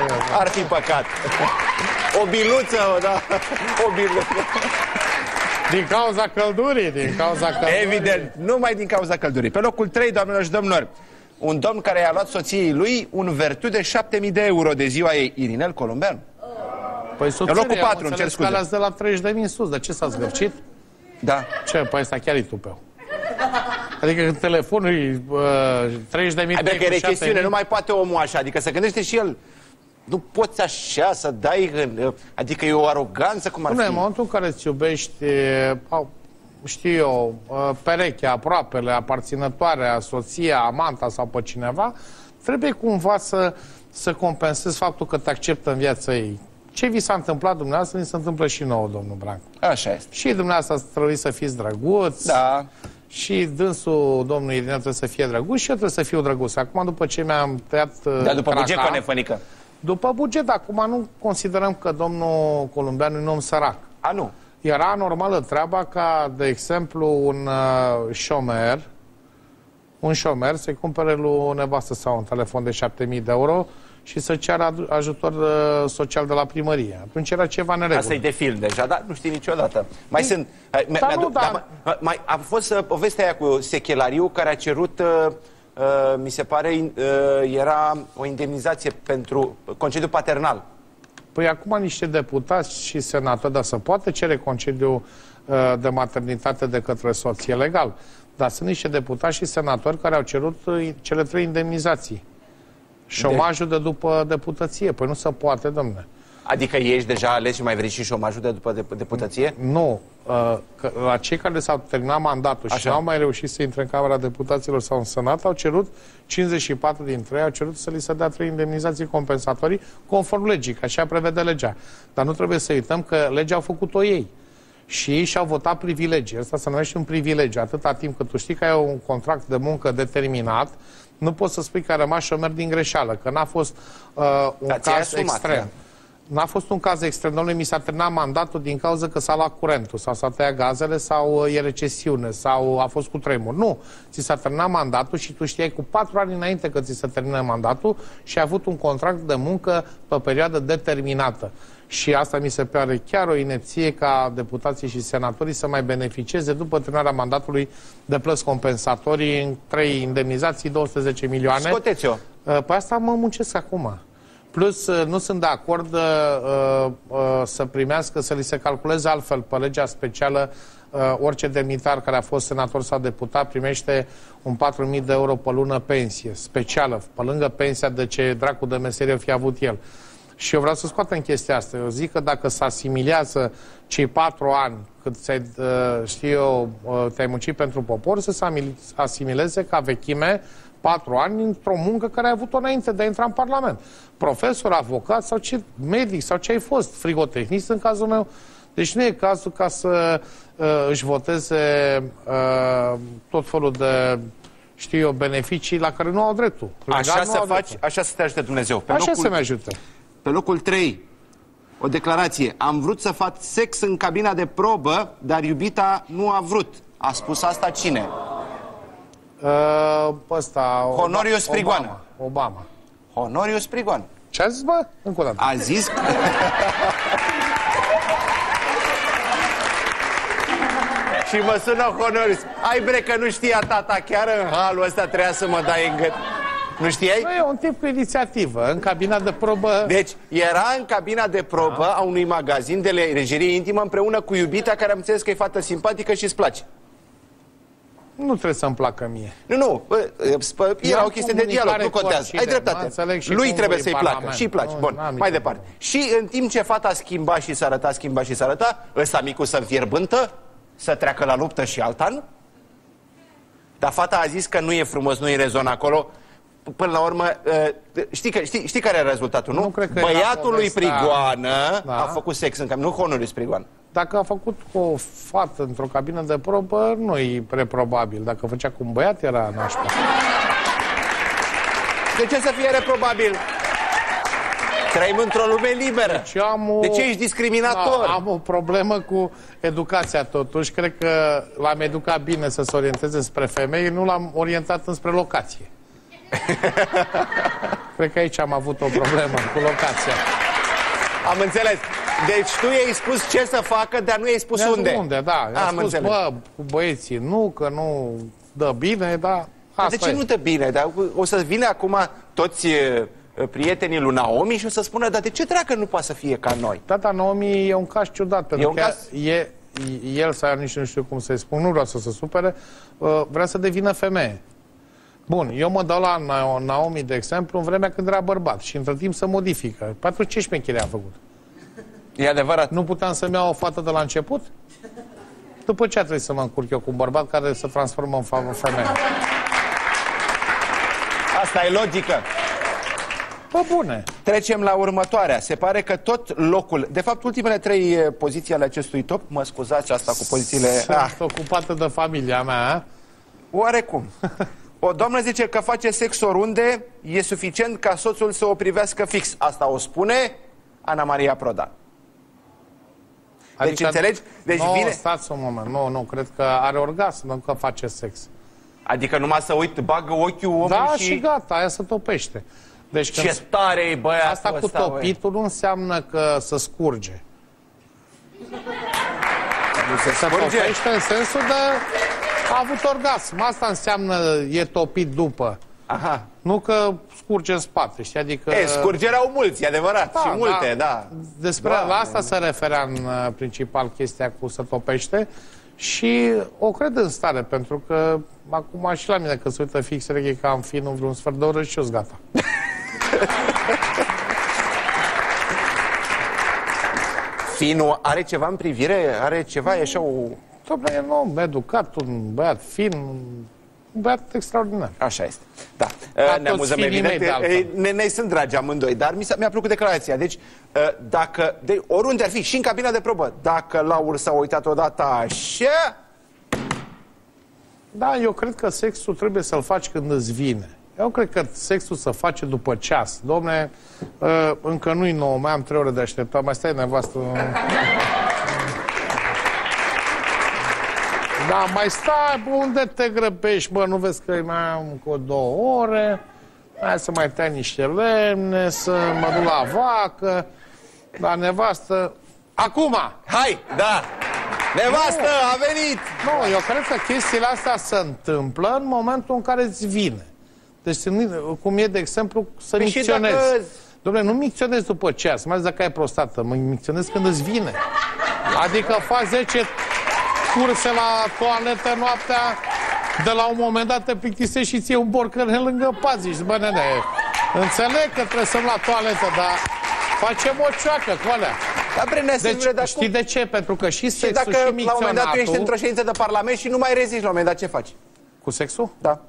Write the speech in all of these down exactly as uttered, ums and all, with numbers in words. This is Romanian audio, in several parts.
Ar fi păcat. O biluță, da. O biluță. Din cauza căldurii, din cauza căldurii. Evident, numai din cauza căldurii. Pe locul trei, doamnelor și domnilor, un domn care i-a luat soției lui un vertu de șapte mii de euro de ziua ei, Irinel Columbean. Păi soția, locul patru, îmi cer scuze. de la treizeci de mii în sus, de ce s-a zgârcit? Da. Ce, păi ăsta chiar e tupeu. Adică când telefonul uh, treizeci de mii de euro, că e recesiune, nu mai poate omul așa, adică să gândește și el. Nu poți așa să dai, adică e o aroganță cum ar fi. În momentul în care îți iubești, știu eu, perechea, aproapele, aparținătoarea, soția, amanta sau pe cineva, trebuie cumva să, să compensezi faptul că te acceptă în viața ei. Ce vi s-a întâmplat dumneavoastră, ni se întâmplă și nouă, domnul Brancu. Așa este. Și dumneavoastră trebuie să fiți drăguți. Da. Și dânsul, domnul Irinel, trebuie să fie drăguț și eu trebuie să fiu drăguț. Acum, după ce mi-am tăiat Dar după craca, buget cu nefănică. După buget, acum nu considerăm că domnul Columbean e un om sărac. A, nu. Era normală treaba ca, de exemplu, un uh, șomer, un șomer să-i cumpere lui nevastă sau un telefon de șapte mii de euro și să ceară ajutor uh, social de la primărie. Atunci era ceva neregulă. Asta e de film deja, dar nu știi niciodată. Mai Din... sunt... Da, nu, da. Da, mai, a fost uh, povestea aia cu Sechelariu care a cerut... Uh, Uh, mi se pare, uh, era o indemnizație pentru concediu paternal. Păi acum niște deputați și senatori, dar să poate cere concediu uh, de maternitate de către soț, e legal. Dar sunt niște deputați și senatori care au cerut uh, cele trei indemnizații. Șomajul de, de după deputăție. Păi nu se poate, domne. Adică ești deja ales și mai vrei și șomajul de după deputăție? Nu. Că la cei care s-au terminat mandatul și n-au mai reușit să intre în Camera Deputaților sau în Senat, au cerut, cincizeci și patru dintre ei au cerut să li se dea trei indemnizații compensatorii conform legii, că așa prevede legea. Dar nu trebuie să uităm că legea au făcut-o ei. Și ei și-au votat privilegii. Asta se numește un privilegiu. Atâta timp cât tu știi că ai un contract de muncă determinat, nu poți să spui că a rămas șomer din greșeală, că n-a fost uh, un Dar caz asumat, extrem. Da. N-a fost un caz extrem, domnule, mi s-a terminat mandatul din cauza că s-a luat curentul, sau s-a tăiat gazele, sau e recesiune, sau a fost cu tremur. Nu. Ți s-a terminat mandatul și tu știai cu patru ani înainte că ți se termină mandatul și ai avut un contract de muncă pe perioadă determinată. Și asta mi se pare chiar o inepție ca deputații și senatorii să mai beneficieze după terminarea mandatului de plăți compensatorii în trei indemnizații, două sute zece milioane. Scoteți-o. Pe asta mă muncesc acum. Plus, nu sunt de acord uh, uh, să primească, să li se calculeze altfel pe legea specială. Uh, orice demnitar care a fost senator sau deputat primește un patru mii de euro pe lună pensie specială, pe lângă pensia de ce dracu de meserie fi avut el. Și eu vreau să scoatem chestia asta. Eu zic că dacă se asimilează cei patru ani cât ți-ai, uh, știu eu, uh, te-ai muncit pentru popor, să se asimileze ca vechime patru ani într-o muncă care ai avut-o înainte de a intra în Parlament. Profesor, avocat sau ce medic sau ce ai fost, frigotehnist în cazul meu. Deci nu e cazul ca să uh, își voteze uh, tot felul de, știu eu, beneficii la care nu au dreptul. Așa să faci, dreptul. Așa să te ajute Dumnezeu. Pe așa locul, să-mi ajute. Pe locul trei, o declarație. Am vrut să fac sex în cabina de probă, dar iubita nu a vrut. A spus asta cine? Uh, ăsta, Honorius Prigoană. Obama. Obama. Honorius Prigoană. Ce a zis, bă? Încă o dată. A zis că... Și mă sună Honorius. Ai bre că nu știa tata, chiar în halul ăsta trebuia să mă dai în gât. Nu știai? Nu, e un tip cu inițiativă, în cabina de probă. Deci, era în cabina de probă da. a unui magazin de lejerie intimă împreună cu iubita, care am înțeles că e fată simpatică și îți place. Nu trebuie să-mi placă mie. Nu, nu, bă, bă, era o chestie de dialog, nu contează. Ai dreptate. Lui trebuie să-i placă și îi place. Nu, bun, mai departe. Și în timp ce fata schimba și s-arăta, schimba și s-arăta, ăsta micu să înfierbântă, să treacă la luptă și alta, nu? Dar fata a zis că nu e frumos, nu e rezon acolo. Până la urmă, știi, că, știi, știi care e rezultatul, nu? nu cred că Băiatul lui Prigoană da. a făcut sex în cabină, nu Honorius Prigoană. Dacă a făcut cu o fată într-o cabină de probă, nu e reprobabil. Dacă făcea cu un băiat, era nașpa. De ce să fie reprobabil? Trăim într-o lume liberă. Deci am o... De ce ești discriminator? Da, am o problemă cu educația totuși. Cred că l-am educat bine să se orienteze spre femei, nu l-am orientat înspre locație. Cred că aici am avut o problemă cu locația. Am înțeles. Deci tu i-ai spus ce să facă, dar nu i-ai spus unde. Unde, da. I-am spus, înțeles. Bă, cu băieții nu, că nu dă bine, dar asta De ce e. nu dă bine? Dar o să vină acum toți prietenii lui Naomi și o să spună, dar de ce dracă nu poate să fie ca noi? Da, dar Naomi e un caz ciudat, pentru că caz... e, el, sau nici nu știu cum să-i spun, nu vreau să se supere, vrea să devină femeie. Bun, eu mă dau la Naomi, de exemplu, în vremea când era bărbat și între timp să modifică. Pentru ce șmecherie a făcut? E adevărat. Nu puteam să-mi iau o fată de la început? După ce a trebuit să mă încurc eu cu un bărbat care se transformă în femeie? Asta e logică. Pă bune. Trecem la următoarea. Se pare că tot locul... De fapt, ultimele trei poziții ale acestui top, mă scuzați asta cu pozițiile... Sunt ah. ocupată de familia mea. Oarecum. O doamnă zice că face sex oriunde, e suficient ca soțul să o privească fix. Asta o spune Ana Maria Prodan. Deci adică, înțelegi? Deci nu, vine... stați un moment. Nu, nu, cred că are orgasm, nu că face sex. Adică numai să uit, bagă ochiul omului da, și... și gata, aia se topește. Deci ce când... tare e băiatul asta cu ăsta, topitul nu înseamnă că să scurge. Nu se, se topește în sensul de a avut orgasm. Asta înseamnă e topit după. Aha. Nu că scurge în spate, știi? Adică... E, scurgerea mulți, e adevărat, da, și multe, da. da. Despre da, la asta se referea în uh, principal chestia cu să topește și o cred în stare, pentru că acum și la mine că se uită fix, reghe că am finul vreun sfert de oră și eu-s gata. Finul are ceva în privire? Are ceva, e așa o... Dom'le, e un om educat, un băiat fin, un băiat extraordinar. Așa este. Da. Ne amuzăm, evident. Ne, ne sunt dragi amândoi, dar mi-a plăcut declarația. Deci, dacă, de, oriunde ar fi, și în cabina de probă, dacă Laur s-a uitat odată așa... Da, eu cred că sexul trebuie să-l faci când îți vine. Eu cred că sexul se face după ceas. Dom'le, încă nu-i nouă, mai am trei ore de așteptat, mai stai nevastă... Da, mai stai, bă, unde te grăbești, bă, nu vezi că mai am încă două ore, hai să mai tai niște lemne, să mă duc la vacă, la nevastă, acum! Hai, da! Nevastă, nu. A venit! Nu, eu cred că chestiile astea se întâmplă în momentul în care îți vine. Deci, cum e, de exemplu, să păi micționezi. Dacă... Dom'le, nu micționezi după ceas, mai ales dacă ai prostată, mă micționezi când îți vine. Adică faci zece... curse la toaletă noaptea, de la un moment dat te plictisești și ție un borcănel lângă pat, zici, bă, nene, înțeleg că trebuie să-mi la toaletă, dar facem o cioacă cu alea. Deci, de știi de ce? Pentru că și sexul și, dacă, și micționatul... la un moment dat tu ești într-o ședință de parlament și nu mai reziști, la un moment dat ce faci? Cu sexul? Da.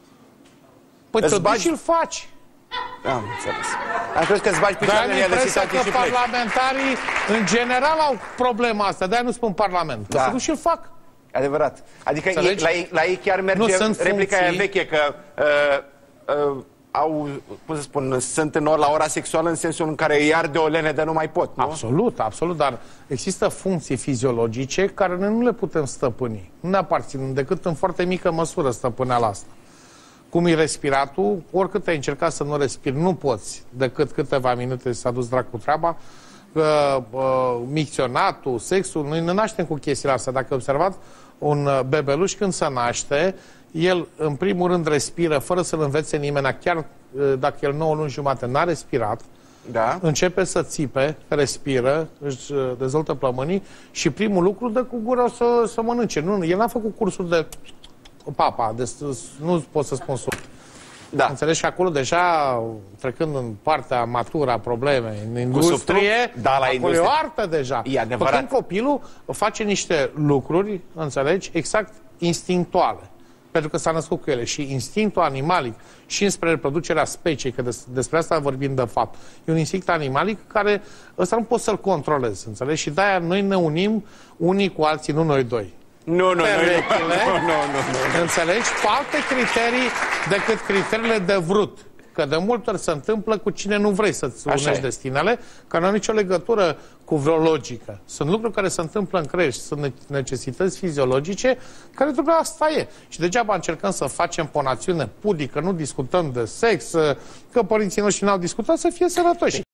Păi te duci și-l faci. Am înțeles. Am crezut că îți bagi picioarele în el de situații și pleci. Parlamentarii, în general, au problema asta. De-aia nu spun Parlament. Că da. se duc și-l fac. Adevărat. Adică ei, la, ei, la ei chiar merge replica aia veche, că uh, uh, au, cum să spun, sunt în or, la ora sexuală în sensul în care îi arde o lene de nu mai pot, nu? Absolut, absolut, dar există funcții fiziologice care noi nu le putem stăpâni. Nu ne aparțin decât în foarte mică măsură stăpâneala asta. Cum e respiratul, oricât ai încercat să nu respiri, nu poți decât câteva minute să aduci dracu treaba. Uh, uh, micționatul, sexul, noi ne naștem cu chestiile astea. Dacă ai observat, un bebeluș când se naște, el în primul rând respiră fără să-l învețe nimeni, chiar uh, dacă el nouă luni jumate n-a respirat, da. Începe să țipe, respiră, își dezvoltă plămânii și primul lucru dă cu gura să, să mănânce. Nu, el n-a făcut cursul de papa, de, nu pot să spun sub. Da. Înțelegi? Și acolo deja, trecând în partea matură a problemei, în industrie, da, la acolo industrie. E o artă deja. E adevărat. Când copilul face niște lucruri, înțelegi, exact instinctuale. Pentru că s-a născut cu ele. Și instinctul animalic și înspre reproducerea speciei, că des, despre asta vorbim de fapt, e un instinct animalic care ăsta nu poți să-l controlezi, înțelegi? Și de-aia noi ne unim unii cu alții, nu noi doi. Nu, nu, nu, nu, nu, nu, înțelegi? Cu alte criterii decât criteriile de vrut. Că de multe ori se întâmplă cu cine nu vrei să-ți unești destinele, că nu au nicio legătură cu vreo logică. Sunt lucruri care se întâmplă în creier și sunt necesități fiziologice care trebuie, asta e. Și degeaba încercăm să facem pe o națiune pudică, nu discutăm de sex, că părinții noștri n-au discutat, să fie sănătoși.